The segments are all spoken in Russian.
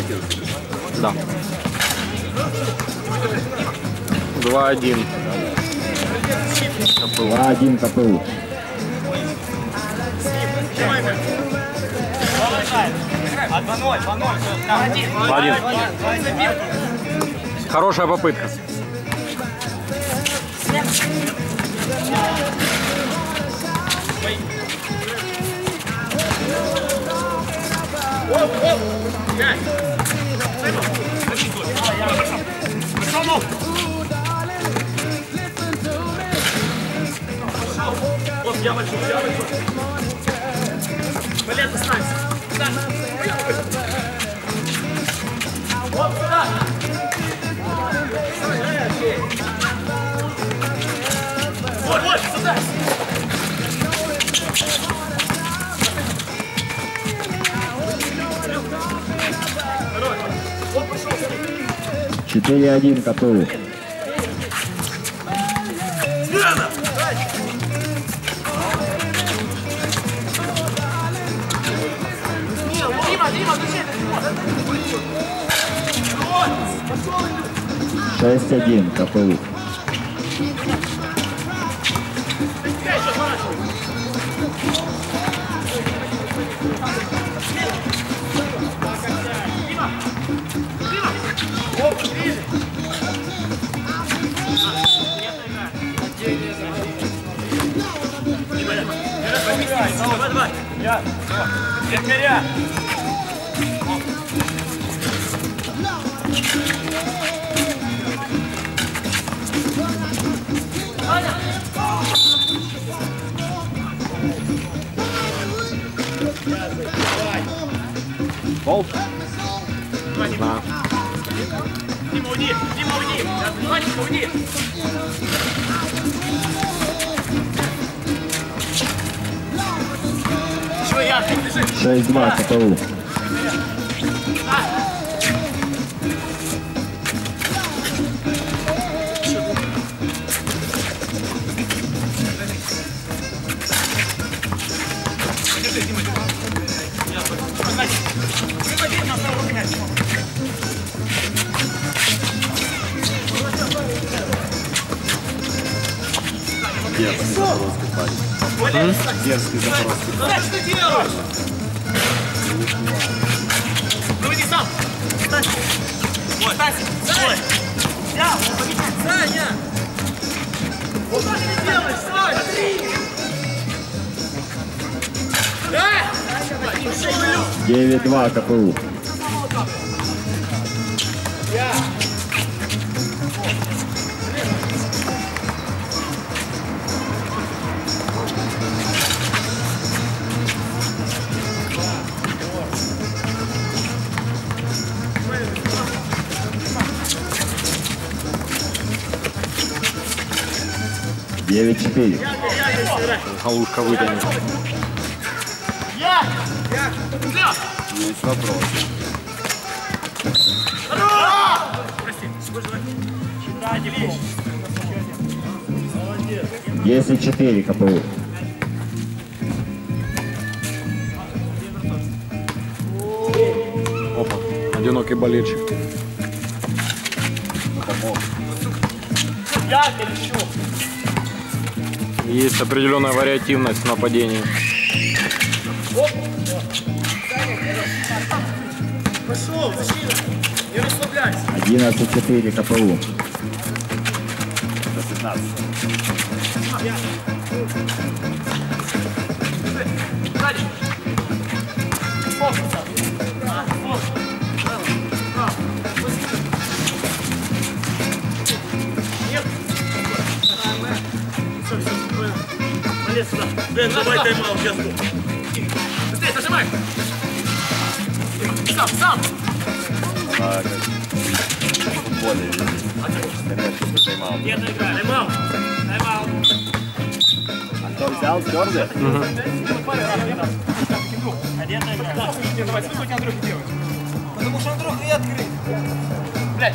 Да. 2-1. 2-1 КПУ. Хорошая попытка. Я большой. Блин, останься. Вот сюда. Вот, сюда. 4-1 КПУ. Дима, 6-1 КПУ. Давай. Лекаря. Гол? Да. Дима, уйди! Ванечка, уйди! 6-2 КПУ. Дерзкий запорожский парень. Дерзкий запорожский парень. Что ты делаешь? Ну иди сам! Стань! Стой! Саня! Что ты делаешь? Стой! Да! 9-2 КПУ. Девять 4. Галушка вытянет. Есть вопрос. Если 4 КПУ. Опа, одинокий болельщик. Есть определенная вариативность в нападении. Пошел, защита! Не расслабляйся! 11-4 КПУ. До 15. Сзади! Фокус! Нет! Все, спокойно. Полез сюда. Дэн, давай тайм-аут, я жду. Быстрее, нажимай! Сам! Она как в футболе. Конечно, тайм-аут. Нет, игра. Тайм-аут! А кто взял? Твердый? Давай, сколько у тебя Андрюха делать? Потому что Андрюха и открыт. Блядь.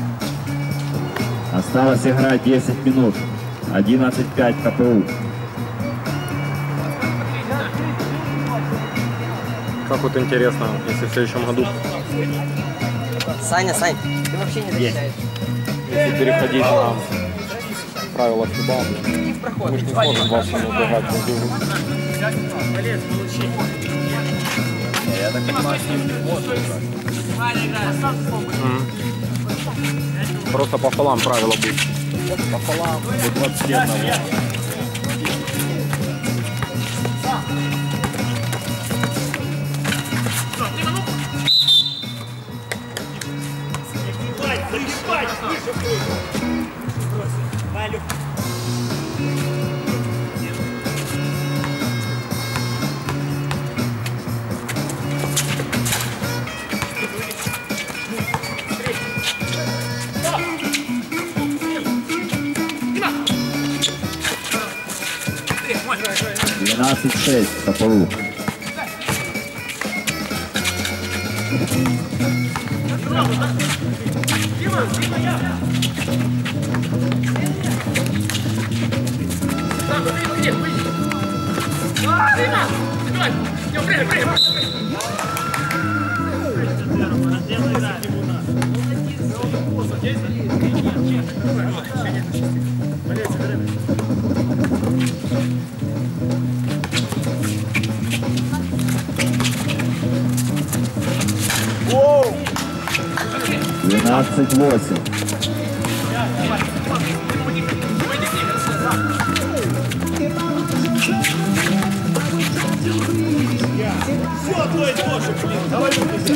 Осталось играть 10 минут. 11-5 КПУ. как вот интересно, если в следующем году, Саня, Сань, ты вообще не защищаешь. если переходить на правила ФИБА, мы же не сможем вас убегать друг другу. Я так понимаю, с ним не можно. Просто пополам правила будут. Пополам до 21. 12-6 Сапогу. Воу! 12-8. Все одно и то же, блин. Давай выпустим.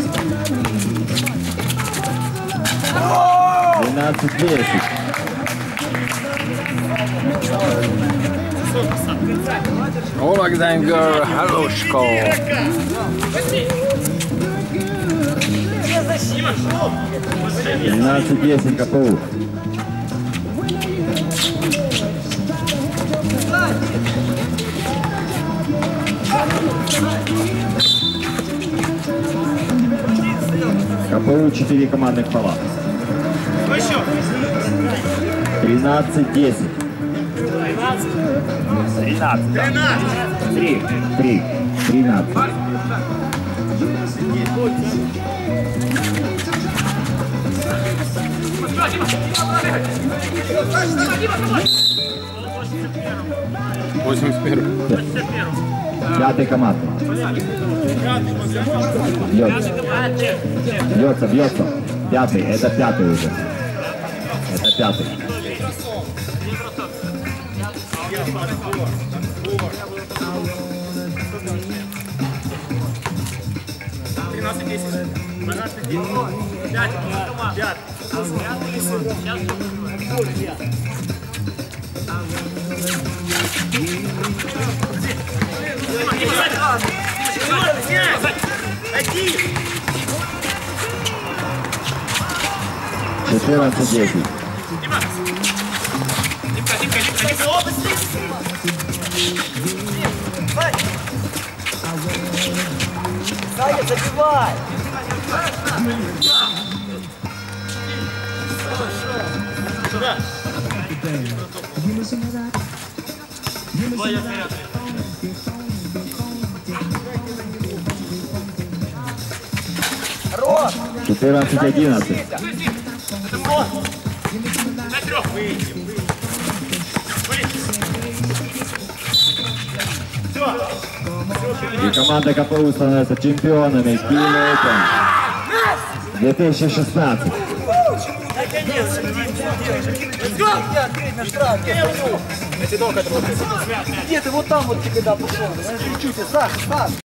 12-10. Олександр Галушко. 13-10 КПУ. КПУ 4 командных фола. 13-10. 13. 3. 13. Пятый команда. Бьется. Бьется. Пятый. Это пятый уже. Это пятый. Четырнадцать 10. Саня, забивай! Хорош! 14-11. И команда КПУ становится чемпионами Kiel Open 2016. Где ты вот там вот когда пошел? Чуть-чуть, Саша, Саша.